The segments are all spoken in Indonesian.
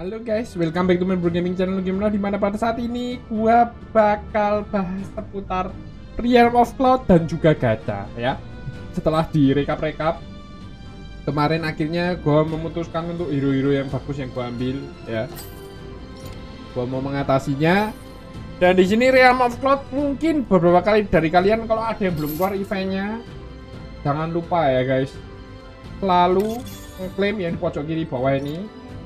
Halo guys, welcome back to my Gaming channel Gamer, dimana pada saat ini gua bakal bahas seputar Realm of Cloud dan juga gacha ya. Setelah direkap-rekap kemarin, akhirnya gua memutuskan untuk hero-hero yang bagus yang gua ambil ya. Gua mau mengatasinya. Dan di sini Realm of Cloud, mungkin beberapa kali dari kalian kalau ada yang belum keluar eventnya, jangan lupa ya guys, selalu ngeklaim yang di pojok kiri bawah ini.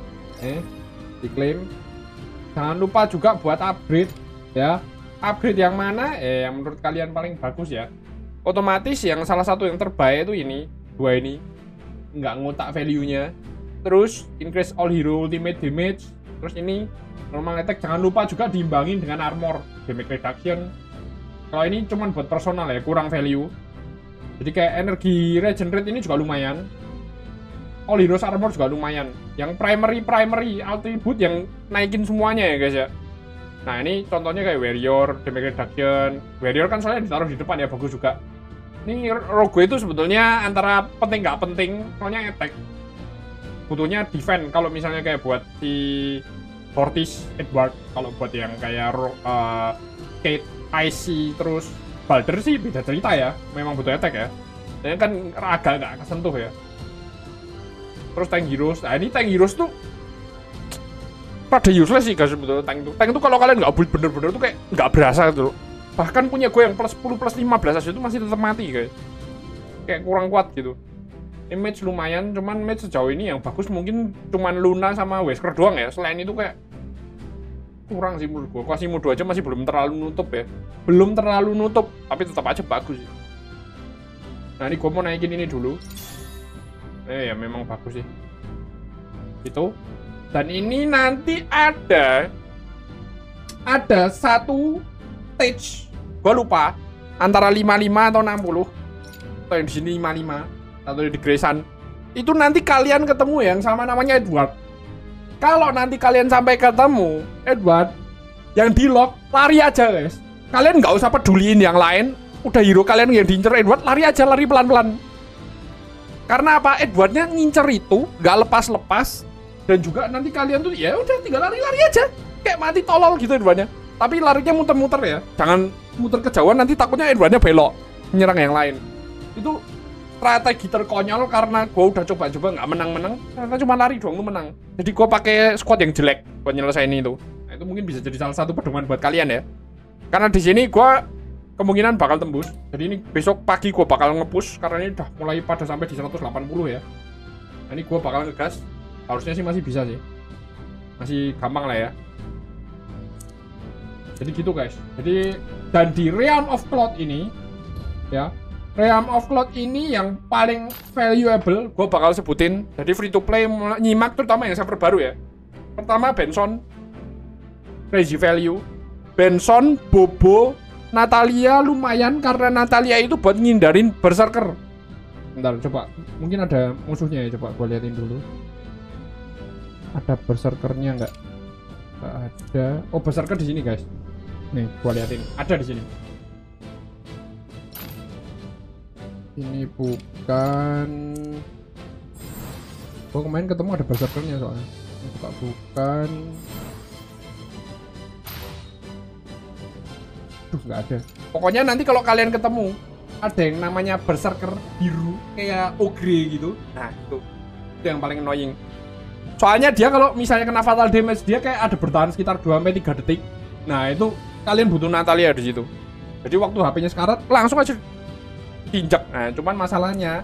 Diklaim. Jangan lupa juga buat upgrade ya. Upgrade yang mana? Yang menurut kalian paling bagus ya. Otomatis yang salah satu yang terbaik itu ini, dua ini. Nggak ngotak value-nya. Terus increase all hero ultimate damage. Terus ini normal attack. Jangan lupa juga diimbangin dengan armor damage reduction. Kalau ini cuman buat personal ya, kurang value. Jadi kayak energi regenerate ini juga lumayan. All Heroes Armor juga lumayan. Yang primary attribute yang naikin semuanya ya guys ya. Nah ini contohnya kayak Warrior, damage reduction. Warrior kan soalnya ditaruh di depan ya, bagus juga. Ini Rogue itu sebetulnya antara penting nggak penting, soalnya attack. Butuhnya defend kalau misalnya kayak buat si Fortis, Edward. Kalau buat yang kayak Kate, Icy, terus Balder sih beda cerita ya. Memang butuh attack ya. Ini kan agak nggak kesentuh ya. Terus tank heroes, nah ini tank heroes tuh pada useless sih guys sebetulnya. Tank tuh kalau kalian nggak build bener-bener tuh kayak nggak berasa gitu loh. Bahkan punya gue yang plus 10 plus 15 aja itu masih tetap mati guys. Kayak kurang kuat gitu. Image lumayan, cuman match sejauh ini yang bagus mungkin cuman Luna sama Wesker doang ya. Selain itu kayak kurang sih menurut gue. Quasimodo aja masih belum terlalu nutup ya. Belum terlalu nutup, tapi tetap aja bagus sih. Nah ini gue mau naikin ini dulu. Ya memang bagus sih itu. Dan ini nanti ada satu stage, gua lupa antara 55 atau 60, atau yang di sini 55 atau di Grayson. Itu nanti kalian ketemu yang sama namanya Edward. Kalau nanti kalian sampai ketemu Edward yang di lock, lari aja guys. Kalian nggak usah peduliin yang lain. Udah hero kalian yang diincer Edward, lari aja, lari pelan-pelan. Karena apa? Edwardnya ngincer itu nggak lepas-lepas, dan juga nanti kalian tuh ya udah tinggal lari-lari aja kayak mati tolol gitu Edwardnya. Tapi larinya muter-muter ya, jangan muter kejauhan, nanti takutnya Edwardnya belok menyerang yang lain. Itu strategi terkonyol karena gue udah coba-coba nggak menang-menang, ternyata cuma lari doang lu menang. Jadi gue pakai squad yang jelek buat nyelesain itu. Nah, itu mungkin bisa jadi salah satu pedoman buat kalian ya. Karena di sini gue kemungkinan bakal tembus. Jadi ini besok pagi gue bakal nge-push karena ini udah mulai pada sampai di 180 ya. Nah, ini gue bakal ngegas. Harusnya sih masih bisa sih. Masih gampang lah ya. Jadi gitu guys. Jadi dan di Realm of Cloud ini ya, Realm of Cloud ini yang paling valuable gue bakal sebutin. Jadi free to play nyimak terutama yang server baru ya. Pertama Benson, crazy value. Benson, Bobo, Natalia lumayan karena Natalia itu buat ngindarin berserker. Bentar, coba. Mungkin ada musuhnya ya, coba gue liatin dulu. Ada berserkernya nggak? Nggak ada. Oh, berserker di sini guys. Nih, gue liatin. Ada di sini. Ini bukan. Oh, kemarin ketemu ada berserkernya soalnya. Ini bukan. Duh, nggak ada. Pokoknya nanti kalau kalian ketemu ada yang namanya berserker biru kayak ogre gitu. Nah itu yang paling annoying. Soalnya dia kalau misalnya kena fatal damage, dia kayak ada bertahan sekitar 2-3 detik. Nah itu kalian butuh Natalia di situ. Jadi waktu HP-nya sekarat langsung aja diinjak. Nah cuman masalahnya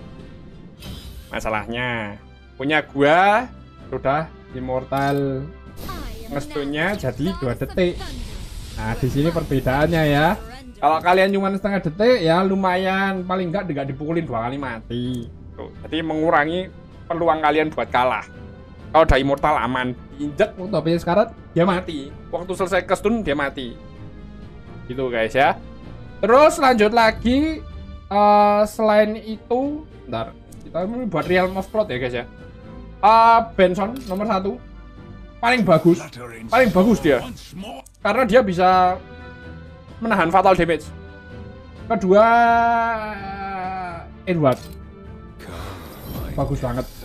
punya gua sudah immortal, ngestunya jadi 2 detik. Nah di sini perbedaannya ya. Kalau kalian cuma setengah detik ya lumayan, paling enggak dipukulin 2 kali mati. Tuh, jadi mengurangi peluang kalian buat kalah. Kalau udah immortal aman, diinjek waktu HP-nya sekarat dia mati. Waktu selesai ke stun dia mati. Gitu guys ya. Terus lanjut lagi, selain itu, bentar, kita buat Realm of Cloud ya guys ya. Benson nomor 1 paling bagus dia karena dia bisa menahan fatal damage. Kedua Edward bagus banget.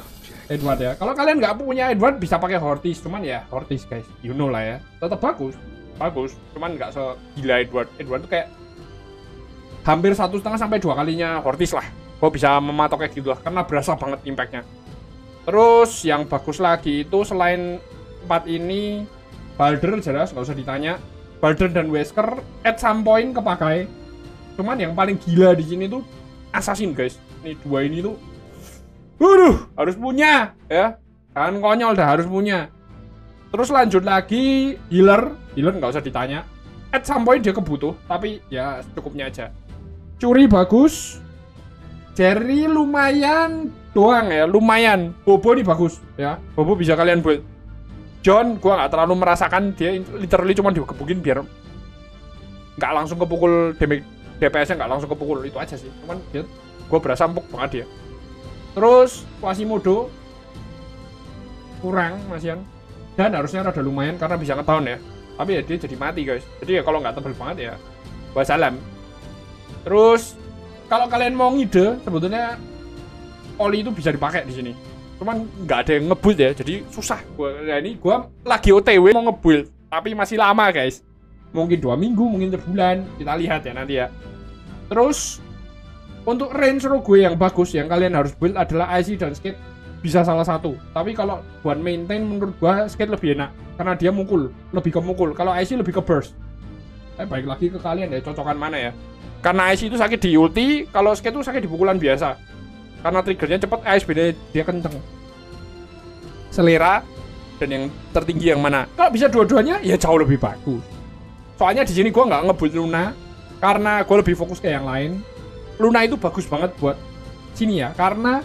Edward ya. Kalau kalian nggak punya Edward bisa pakai Hortis, cuman ya Hortis guys, you know lah ya. Tetap bagus, cuman nggak segila Edward. Edward tuh kayak hampir 1,5 sampai 2 kalinya Hortis lah. Gue bisa mematok kayak gitu lah, karena berasa banget impactnya. Terus yang bagus lagi itu selain 4 ini, Balder jelas nggak usah ditanya. Balder dan Wesker at some point kepakai. Cuman yang paling gila di sini tuh Assassin guys. Ini 2 ini tuh harus punya ya. Jangan konyol dah, harus punya. Terus lanjut lagi healer nggak usah ditanya. At some point dia kebutuh, tapi ya cukupnya aja. Curi bagus. Jerry lumayan doang ya, lumayan. Bobo nih bagus ya. Bobo bisa kalian build. John gua nggak terlalu merasakan, dia literally cuma dikebukin biar nggak langsung kepukul, damage DPS-nya nggak langsung kepukul, itu aja sih. Cuman dia gua berasa empuk banget dia. Terus Quasimodo kurang masian, dan harusnya rada lumayan karena bisa nge-down ya. Tapi ya dia jadi mati guys. Jadi ya kalau nggak tebel banget ya wassalam. Terus kalau kalian mau ngide, sebetulnya Oli itu bisa dipakai di sini. Cuman nggak ada yang nge-build ya, jadi susah. Gua lagi OTW mau nge-build, tapi masih lama guys. Mungkin 2 minggu, mungkin sebulan. Kita lihat ya nanti ya. Terus untuk range rogue yang bagus yang kalian harus build adalah IC dan Skate, bisa salah satu. Tapi kalau buat maintain menurut gua Skate lebih enak karena dia mukul, lebih ke mukul. Kalau IC lebih ke burst. Baik lagi ke kalian ya, cocokan mana ya. Karena IC itu sakit di ulti, kalau Skate itu sakit di pukulan biasa. Karena triggernya cepat, ASB dia kenceng. Selera dan yang tertinggi yang mana? Kalau bisa dua-duanya ya jauh lebih bagus. Soalnya di sini gua nggak nge-build Luna karena gua lebih fokus ke yang lain. Luna itu bagus banget buat sini ya, karena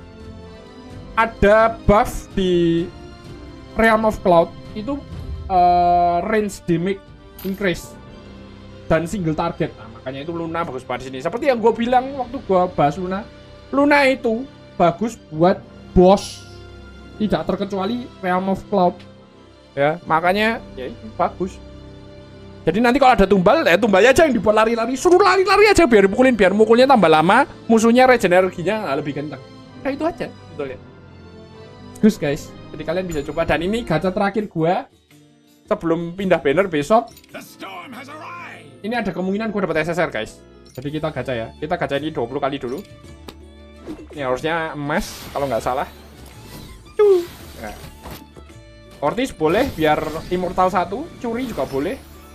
ada buff di Realm of Cloud itu range damage increase dan single target. Nah, makanya itu Luna bagus banget di sini. Seperti yang gue bilang waktu gue bahas Luna itu bagus buat boss, tidak terkecuali Realm of Cloud. Ya, makanya ya itu bagus. Jadi nanti kalau ada tumbal, tumbalnya aja yang dibuat lari-lari, suruh lari-lari aja biar dipukulin, biar mukulnya tambah lama, musuhnya regen energinya lebih kencang. Kayak itu aja, betul ya. Bagus guys, jadi kalian bisa coba. Dan ini gacha terakhir gua sebelum pindah banner besok. Ini ada kemungkinan gua dapat SSR guys. Jadi kita gacha ya. Kita gacha ini 20 kali dulu. Ini harusnya emas kalau nggak salah. Nah. Ortiz boleh biar Immortal 1, curi juga boleh.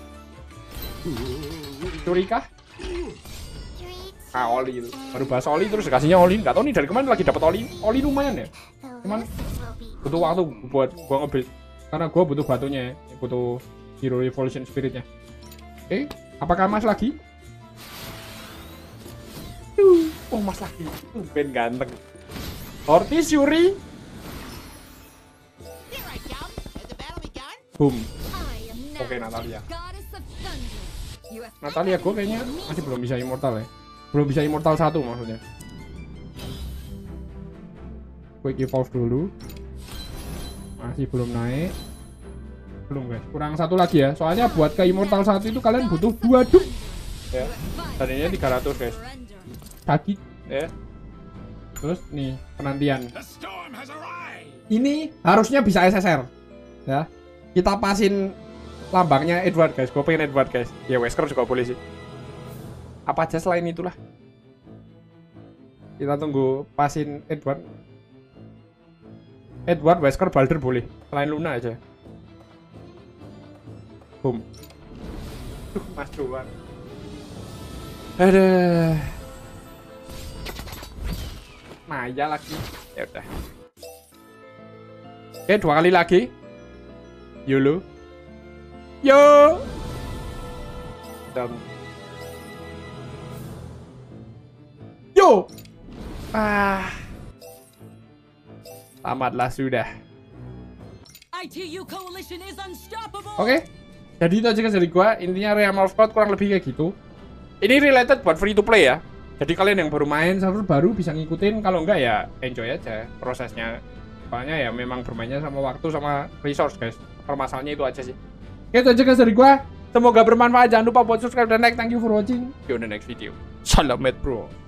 Curi kah? Oli itu. Baru bahas Oli terus dikasihnya Oli. Nggak tahu nih dari kemarin lagi dapat Oli. Oli lumayan ya. Cuman butuh waktu buat gua nge-build. Karena gua butuh batunya ya. Butuh Hero Evolution Spiritnya. Oke, apakah Mas lagi? Oh, Mas lagi. Ben ganteng. Ortiz, Yuri. Boom. Oke, Natalia. Natalia gue kayaknya masih belum bisa Immortal ya. Belum bisa Immortal 1 maksudnya. Quick evolve dulu. Masih belum naik. Belum guys, kurang 1 lagi ya. Soalnya buat ke Immortal 1 itu kalian butuh 2 duk ya. Tadinya 300 guys. Sakit ya. Terus nih penantian. Ini harusnya bisa SSR ya. Kita pasin lambangnya Edward guys, gue pengen Edward guys. Ya Wesker juga boleh sih. Apa aja selain itulah. Kita tunggu pasin Edward. Edward, Wesker, Balder boleh. Selain Luna aja. Boom. Mas Cuan. Ada. Maya lagi. Ya udah. Oke, 2 kali lagi. YOLO. Yo. Dan yo. Tamatlah sudah. Oke. Jadi itu aja guys dari gua. Intinya Realm of Cloud kurang lebih kayak gitu. Ini related buat free to play ya. Jadi kalian yang baru main server baru bisa ngikutin, kalau enggak ya enjoy aja prosesnya. Soalnya ya memang bermainnya sama waktu sama resource guys. Permasalahannya itu aja sih. Itu aja guys dari gua. Semoga bermanfaat. Jangan lupa buat subscribe dan like. Thank you for watching. See you on the next video. Salam, bro.